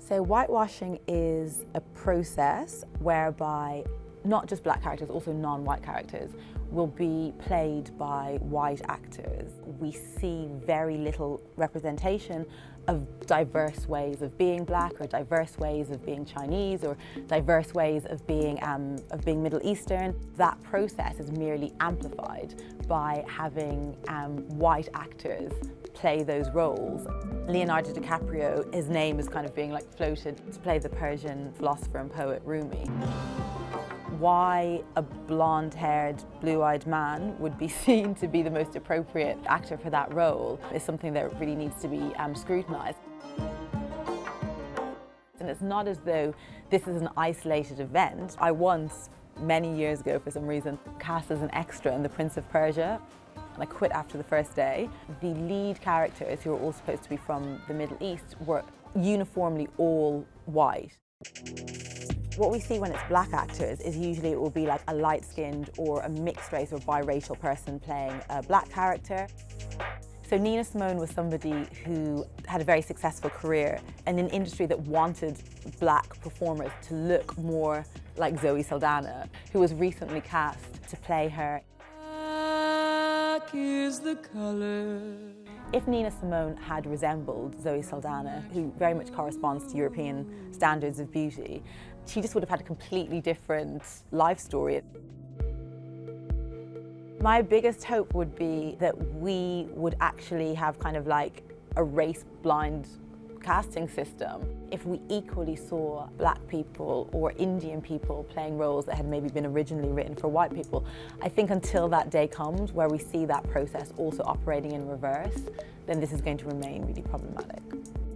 So whitewashing is a process whereby not just black characters, also non-white characters will be played by white actors. We see very little representation of diverse ways of being black, or diverse ways of being Chinese, or diverse ways of being Middle Eastern. That process is merely amplified by having white actors play those roles. Leonardo DiCaprio, his name is kind of being like floated to play the Persian philosopher and poet Rumi. Why a blonde-haired, blue-eyed man would be seen to be the most appropriate actor for that role is something that really needs to be scrutinised. And it's not as though this is an isolated event. I once, many years ago for some reason, cast as an extra in The Prince of Persia, and I quit after the first day. The lead characters, who are all supposed to be from the Middle East, were uniformly all white. What we see when it's black actors is usually it will be like a light-skinned or a mixed race or biracial person playing a black character. So Nina Simone was somebody who had a very successful career in an industry that wanted black performers to look more like Zoe Saldana, who was recently cast to play her. Black is the color. If Nina Simone had resembled Zoe Saldana, who very much corresponds to European standards of beauty, she just would have had a completely different life story. My biggest hope would be that we would actually have kind of like a race-blind casting system. If we equally saw black people or Indian people playing roles that had maybe been originally written for white people, I think until that day comes where we see that process also operating in reverse, then this is going to remain really problematic.